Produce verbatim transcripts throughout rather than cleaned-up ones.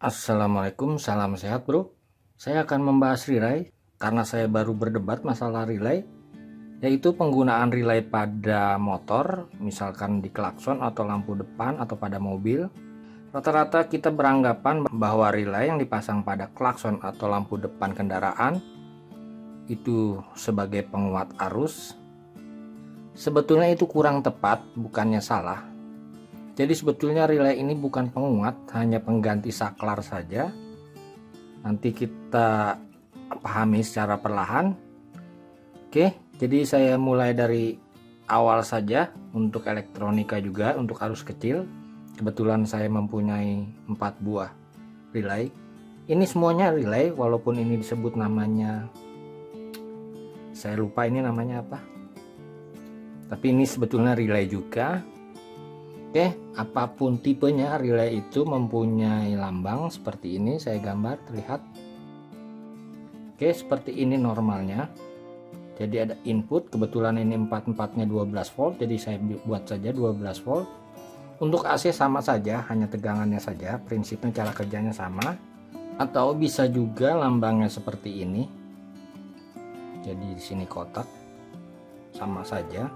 Assalamualaikum, salam sehat bro. Saya akan membahas relay karena saya baru berdebat masalah relay, yaitu penggunaan relay pada motor, misalkan di klakson atau lampu depan atau pada mobil. Rata-rata kita beranggapan bahwa relay yang dipasang pada klakson atau lampu depan kendaraan itu sebagai penguat arus. Sebetulnya itu kurang tepat, bukannya salah. Jadi sebetulnya relay ini bukan penguat, hanya pengganti saklar saja. Nanti kita pahami secara perlahan. Oke, jadi saya mulai dari awal saja untuk elektronika juga, untuk arus kecil. Kebetulan saya mempunyai empat buah relay. Ini semuanya relay, walaupun ini disebut namanya, saya lupa ini namanya apa. Tapi ini sebetulnya relay juga. Oke, apapun tipenya, relay itu mempunyai lambang seperti ini. Saya gambar, terlihat. Oke, seperti ini normalnya. Jadi ada input, kebetulan ini empat empatnya dua belas volt, jadi saya buat saja dua belas volt. Untuk A C sama saja, hanya tegangannya saja, prinsipnya cara kerjanya sama. Atau bisa juga lambangnya seperti ini. Jadi di sini kotak, sama saja.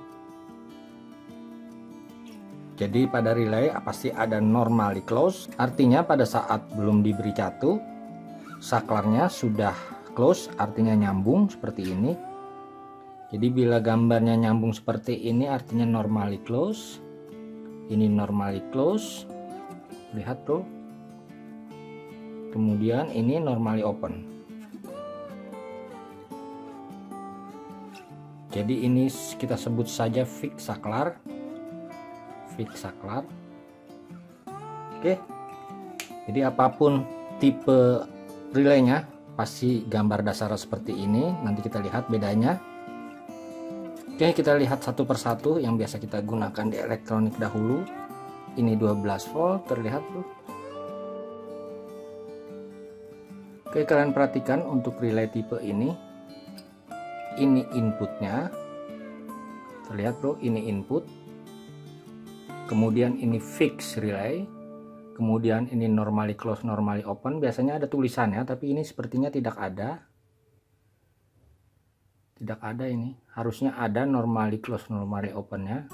Jadi pada relay pasti ada normally close, artinya pada saat belum diberi catu, saklarnya sudah close, artinya nyambung seperti ini. Jadi bila gambarnya nyambung seperti ini artinya normally close. Ini normally close, lihat bro. Kemudian ini normally open. Jadi ini kita sebut saja fix saklar. Fix saklar. Oke, jadi apapun tipe relaynya pasti gambar dasar seperti ini. Nanti kita lihat bedanya. Oke, kita lihat satu persatu yang biasa kita gunakan di elektronik dahulu. Ini dua belas volt, terlihat tuh. Oke, kalian perhatikan untuk relay tipe ini. Ini inputnya, terlihat bro, ini input. Kemudian ini fix relay, kemudian ini normally close, normally open. Biasanya ada tulisannya, tapi ini sepertinya tidak ada. Tidak ada ini, harusnya ada normally close, normally opennya.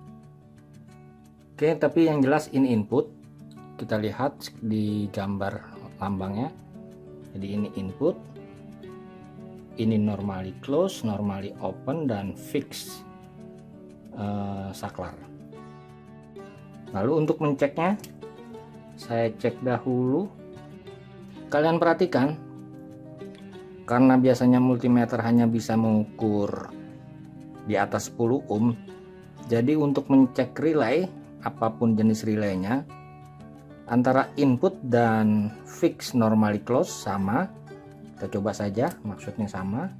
Oke, tapi yang jelas ini input. Kita lihat di gambar lambangnya. Jadi ini input, ini normally close, normally open, dan fix uh, saklar. Lalu untuk menceknya, saya cek dahulu. Kalian perhatikan, karena biasanya multimeter hanya bisa mengukur di atas sepuluh ohm. Jadi untuk mencek relay, apapun jenis relaynya, antara input dan fix normally close sama. Kita coba saja, maksudnya sama.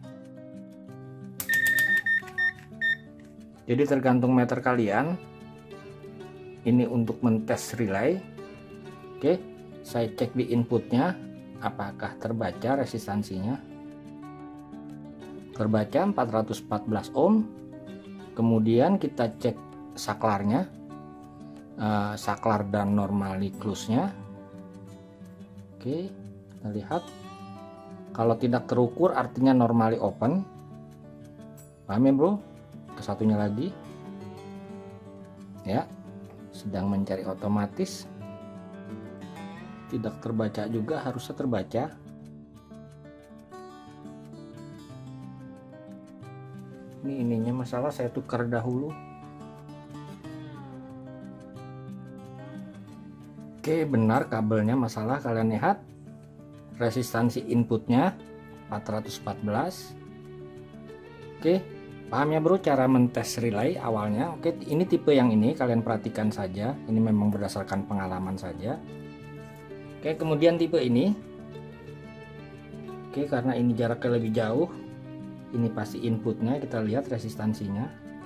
Jadi tergantung meter kalian. Ini untuk mentes relay. Oke, saya cek di inputnya apakah terbaca resistansinya. Terbaca empat ratus empat belas ohm. Kemudian kita cek saklarnya, uh, saklar dan normally close-nya. Oke, kita lihat. Kalau tidak terukur artinya normally open. Paham ya bro? Kesatunya lagi. Ya. Sedang mencari otomatis, tidak terbaca juga, harusnya terbaca. Ini ininya masalah, saya tukar dahulu. Oke, benar kabelnya masalah. Kalian lihat resistansi inputnya empat ratus empat belas. Oke, paham ya bro cara mentes relay awalnya. Oke, ini tipe yang ini kalian perhatikan saja, ini memang berdasarkan pengalaman saja. Oke, kemudian tipe ini. Oke, karena ini jaraknya lebih jauh, ini pasti inputnya, kita lihat resistansinya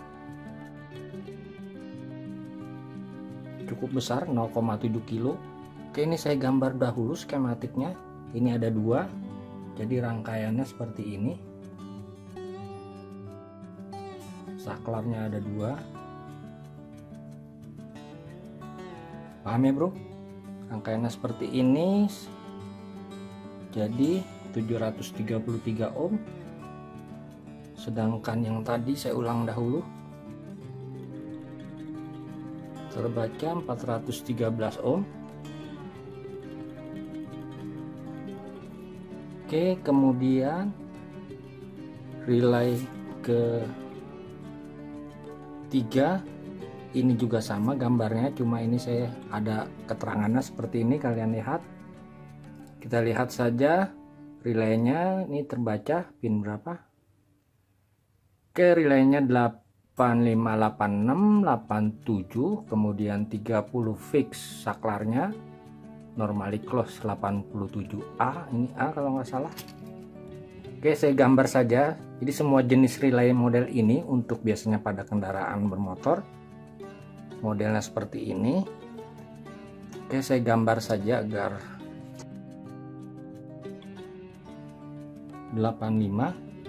cukup besar, nol koma tujuh kilo. Oke, ini saya gambar dahulu skematiknya. Ini ada dua, jadi rangkaiannya seperti ini. Saklarnya ada dua. Paham ya bro? rangkaiannya seperti ini, jadi tujuh ratus tiga puluh tiga ohm, sedangkan yang tadi saya ulang dahulu terbaca empat ratus tiga belas ohm. Oke, kemudian relay ke tiga ini juga sama gambarnya, cuma ini saya ada keterangannya seperti ini, kalian lihat. Kita lihat saja relaynya, ini terbaca pin berapa. Oke, relaynya delapan lima delapan enam delapan tujuh, kemudian tiga puluh fix saklarnya, normally close delapan puluh tujuh A, ini A kalau nggak salah. Oke, saya gambar saja. Jadi semua jenis relay model ini untuk biasanya pada kendaraan bermotor, modelnya seperti ini. Oke, saya gambar saja agar delapan lima,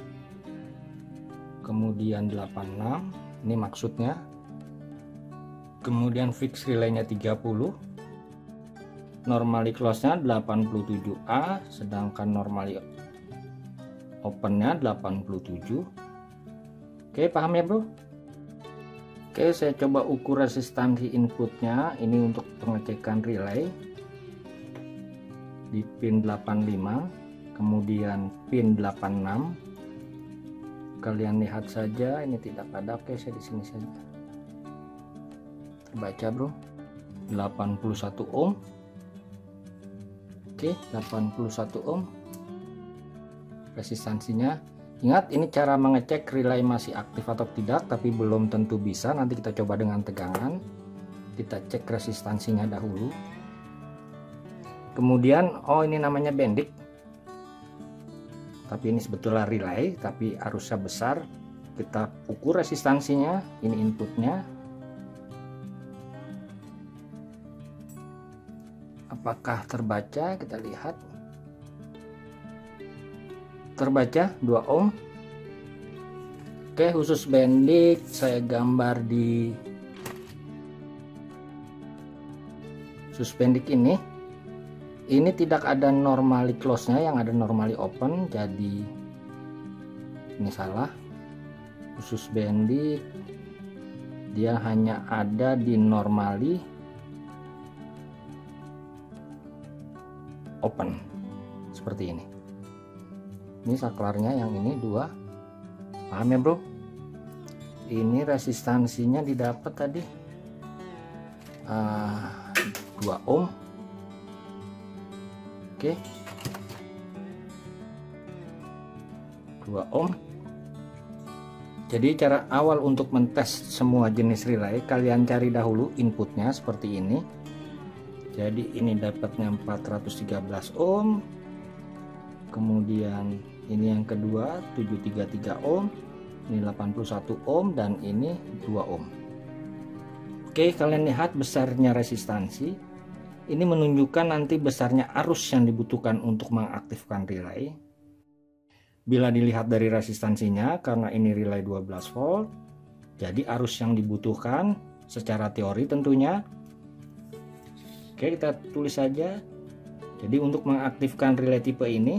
kemudian delapan enam, ini maksudnya. Kemudian fix relaynya tiga puluh, normally close-nya delapan puluh tujuh A, sedangkan normally open-nya delapan puluh tujuh. Oke, paham ya bro? Oke, saya coba ukur resistansi inputnya. Ini untuk pengecekan relay di pin delapan lima, kemudian pin delapan enam. Kalian lihat saja, ini tidak ada. Oke, saya di sini saja. Terbaca bro, delapan puluh satu ohm. Oke, delapan puluh satu ohm resistansinya. Ingat, ini cara mengecek relay masih aktif atau tidak, tapi belum tentu bisa. Nanti kita coba dengan tegangan. Kita cek resistansinya dahulu. Kemudian, oh ini namanya bendik. Tapi ini sebetulnya relay, tapi arusnya besar. Kita ukur resistansinya. Ini inputnya. Apakah terbaca? Kita lihat. Terbaca dua ohm. Oke, khusus bendik saya gambar di khusus bendik ini. Ini tidak ada normally close-nya, yang ada normally open, jadi ini salah. Khusus bendik dia hanya ada di normally open seperti ini. Ini saklarnya yang ini dua, paham ya bro? Ini resistansinya didapat tadi uh, dua ohm. Oke, dua ohm. Jadi cara awal untuk mentes semua jenis relay, kalian cari dahulu inputnya seperti ini. Jadi ini dapatnya empat ratus tiga belas ohm, kemudian ini yang kedua tujuh ratus tiga puluh tiga ohm, ini delapan puluh satu ohm, dan ini dua ohm. Oke, kalian lihat besarnya resistansi. Ini menunjukkan nanti besarnya arus yang dibutuhkan untuk mengaktifkan relay. Bila dilihat dari resistansinya, karena ini relay dua belas volt, jadi arus yang dibutuhkan secara teori tentunya. Oke, kita tulis saja. Jadi untuk mengaktifkan relay tipe ini,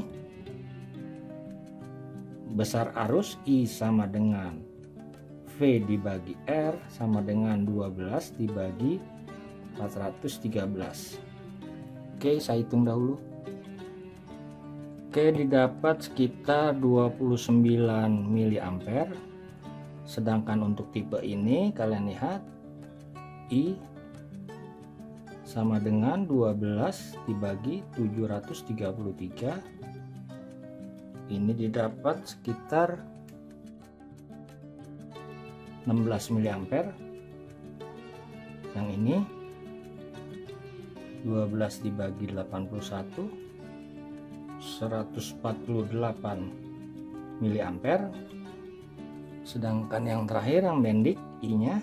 besar arus I sama dengan V dibagi R sama dengan dua belas dibagi empat ratus tiga belas. Oke, saya hitung dahulu. Oke, didapat sekitar dua puluh sembilan miliampere. Sedangkan untuk tipe ini kalian lihat I sama dengan dua belas dibagi tujuh ratus tiga puluh tiga. Ini didapat sekitar enam belas miliampere. Yang ini dua belas dibagi delapan puluh satu, seratus empat puluh delapan miliampere. Sedangkan yang terakhir yang bendik I nya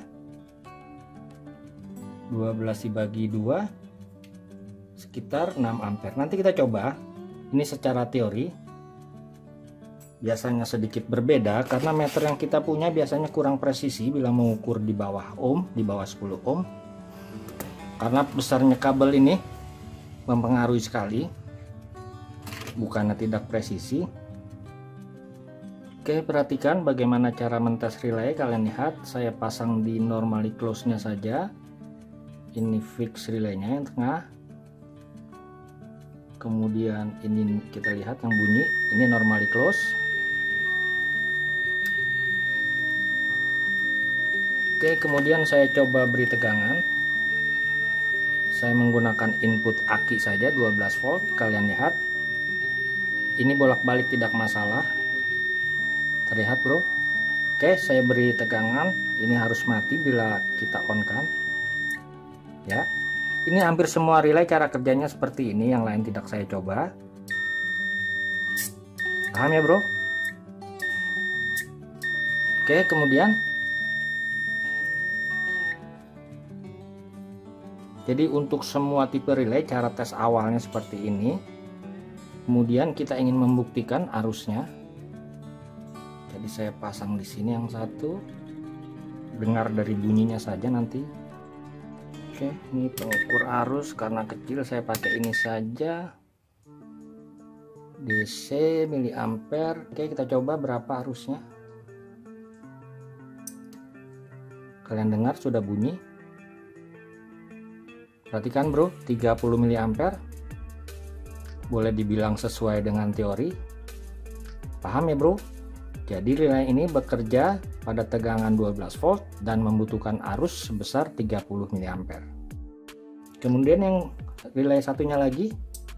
dua belas dibagi dua sekitar enam ampere. Nanti kita coba ini secara teori. Biasanya sedikit berbeda karena meter yang kita punya biasanya kurang presisi bila mengukur di bawah ohm, di bawah sepuluh ohm. Karena besarnya kabel ini, mempengaruhi sekali, bukannya tidak presisi. Oke, perhatikan bagaimana cara mentes relay. Kalian lihat, saya pasang di normally close nya saja. Ini fix relaynya yang tengah, kemudian ini kita lihat yang bunyi, ini normally close. Oke, kemudian saya coba beri tegangan. Saya menggunakan input aki saja dua belas volt. Kalian lihat, ini bolak-balik tidak masalah, terlihat bro. Oke, saya beri tegangan, ini harus mati bila kita on kan ya. Ini hampir semua relay cara kerjanya seperti ini, yang lain tidak saya coba. Paham ya bro? Oke, kemudian jadi untuk semua tipe relay cara tes awalnya seperti ini. Kemudian kita ingin membuktikan arusnya. Jadi saya pasang di sini yang satu. Dengar dari bunyinya saja nanti. Oke, ini pengukur arus karena kecil saya pakai ini saja. D C miliampere. Oke, kita coba berapa arusnya. Kalian dengar sudah bunyi. Perhatikan bro, tiga puluh miliampere. Boleh dibilang sesuai dengan teori. Paham ya bro? Jadi relay ini bekerja pada tegangan dua belas volt dan membutuhkan arus sebesar tiga puluh miliampere. Kemudian yang relay satunya lagi,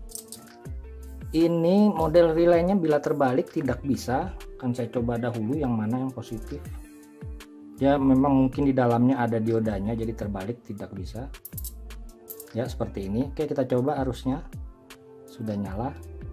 ini model relaynya bila terbalik tidak bisa. Kan saya coba dahulu yang mana yang positif. Ya memang mungkin di dalamnya ada diodanya, jadi terbalik tidak bisa. Ya seperti ini. Oke, kita coba arusnya. Sudah nyala.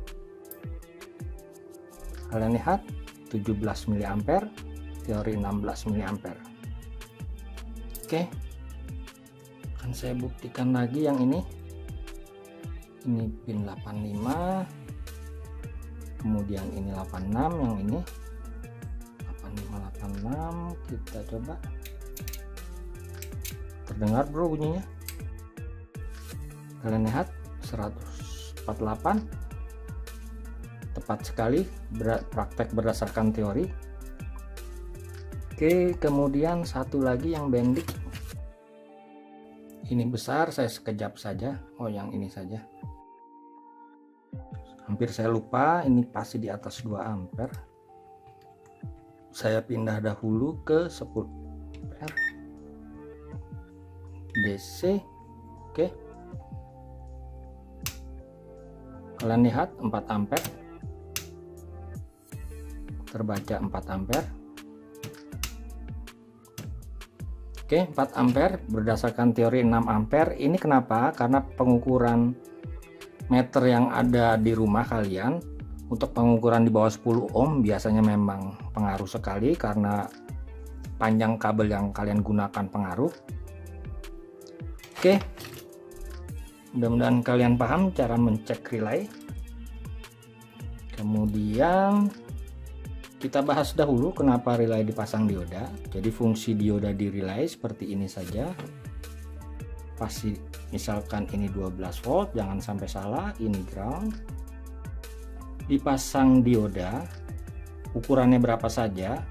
Kalian lihat tujuh belas miliampere, teori enam belas miliampere. Oke, akan saya buktikan lagi yang ini. Ini pin delapan puluh lima, kemudian ini delapan puluh enam, yang ini delapan puluh lima delapan puluh enam. Kita coba. Terdengar bro bunyinya? Kalian lihat seratus empat puluh delapan. Tepat sekali, praktek berdasarkan teori. Oke, kemudian satu lagi yang bendik. Ini besar, saya sekejap saja. Oh, yang ini saja. Hampir saya lupa, ini pasti di atas dua ampere. Saya pindah dahulu ke sepuluh ampere. D C. Oke. Kalian lihat empat ampere. Terbaca empat ampere. Oke, empat ampere berdasarkan teori enam ampere. Ini kenapa? Karena pengukuran meter yang ada di rumah kalian untuk pengukuran di bawah sepuluh ohm biasanya memang pengaruh sekali karena panjang kabel yang kalian gunakan pengaruh. Oke, mudah-mudahan kalian paham cara mencek relay. Kemudian kita bahas dahulu kenapa relay dipasang dioda. Jadi fungsi dioda di relay seperti ini saja. Pasti misalkan ini dua belas volt, jangan sampai salah, ini ground. Dipasang dioda, ukurannya berapa saja.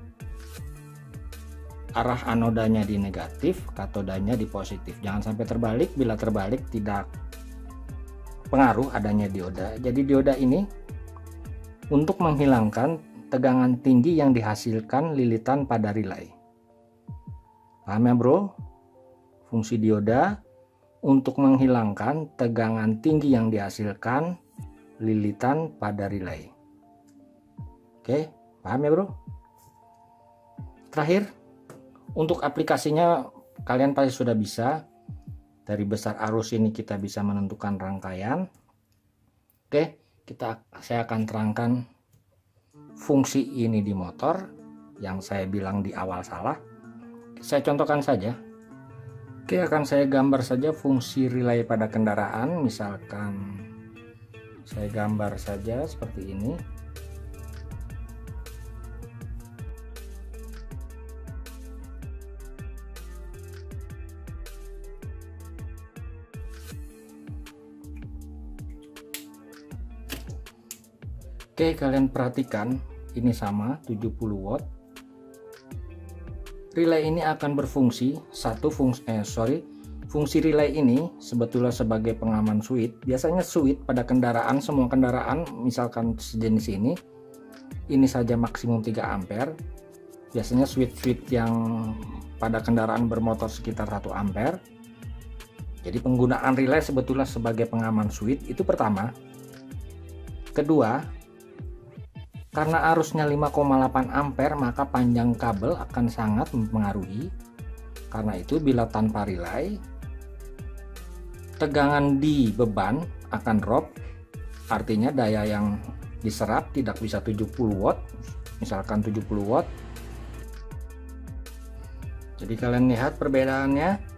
Arah anodanya di negatif, katodanya di positif. Jangan sampai terbalik, bila terbalik tidak pengaruh adanya dioda. Jadi dioda ini untuk menghilangkan tegangan tinggi yang dihasilkan lilitan pada relay. Paham ya bro? Fungsi dioda untuk menghilangkan tegangan tinggi yang dihasilkan lilitan pada relay. Oke, paham ya bro? Terakhir, untuk aplikasinya kalian pasti sudah bisa. Dari besar arus ini kita bisa menentukan rangkaian. Oke, kita saya akan terangkan fungsi ini di motor yang saya bilang di awal salah. Saya contohkan saja. Oke, akan saya gambar saja fungsi relay pada kendaraan. Misalkan saya gambar saja seperti ini. Oke, kalian perhatikan ini sama tujuh puluh watt. Relay ini akan berfungsi satu fungsi eh sorry fungsi relay ini sebetulnya sebagai pengaman switch. Biasanya switch pada kendaraan, semua kendaraan misalkan sejenis ini ini saja maksimum tiga ampere. Biasanya switch-switch yang pada kendaraan bermotor sekitar satu ampere. Jadi penggunaan relay sebetulnya sebagai pengaman switch itu pertama. Kedua, karena arusnya lima koma delapan ampere maka panjang kabel akan sangat mempengaruhi. Karena itu bila tanpa relay, tegangan di beban akan drop, artinya daya yang diserap tidak bisa tujuh puluh watt, misalkan tujuh puluh watt. Jadi kalian lihat perbedaannya.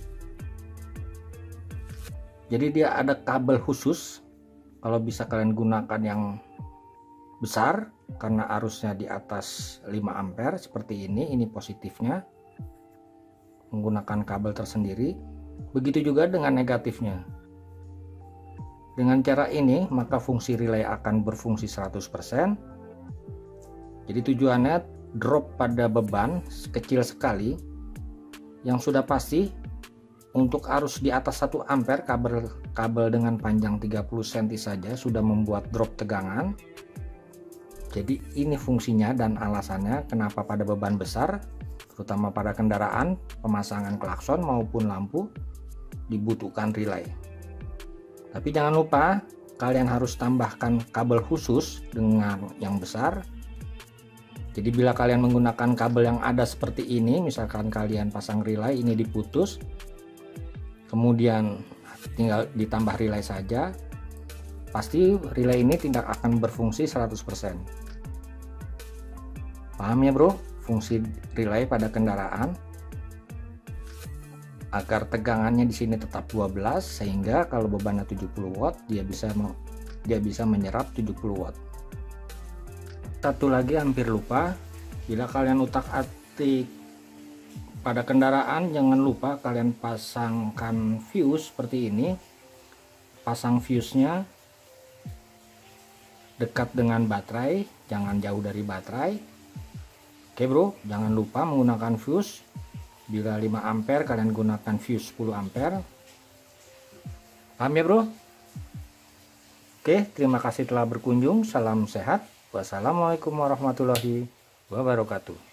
Jadi dia ada kabel khusus, kalau bisa kalian gunakan yang besar karena arusnya di atas lima ampere seperti ini, ini positifnya, menggunakan kabel tersendiri. Begitu juga dengan negatifnya. Dengan cara ini maka fungsi relay akan berfungsi seratus persen. Jadi tujuannya drop pada beban kecil sekali. Yang sudah pasti untuk arus di atas satu ampere, kabel kabel dengan panjang tiga puluh sentimeter saja sudah membuat drop tegangan. Jadi ini fungsinya dan alasannya kenapa pada beban besar, terutama pada kendaraan, pemasangan klakson maupun lampu dibutuhkan relay. Tapi jangan lupa kalian harus tambahkan kabel khusus dengan yang besar. Jadi bila kalian menggunakan kabel yang ada seperti ini, misalkan kalian pasang relay ini diputus, kemudian tinggal ditambah relay saja, pasti relay ini tidak akan berfungsi seratus persen. Paham ya bro, fungsi relay pada kendaraan? Agar tegangannya di sini tetap dua belas, sehingga kalau bebannya tujuh puluh watt dia bisa dia bisa menyerap tujuh puluh watt. Satu lagi hampir lupa, bila kalian utak-atik pada kendaraan, jangan lupa kalian pasangkan fuse seperti ini. Pasang fuse-nya dekat dengan baterai, jangan jauh dari baterai. Oke bro, jangan lupa menggunakan fuse. Bila lima ampere kalian gunakan fuse sepuluh ampere. Paham ya bro? Oke, terima kasih telah berkunjung. Salam sehat. Wassalamualaikum warahmatullahi wabarakatuh.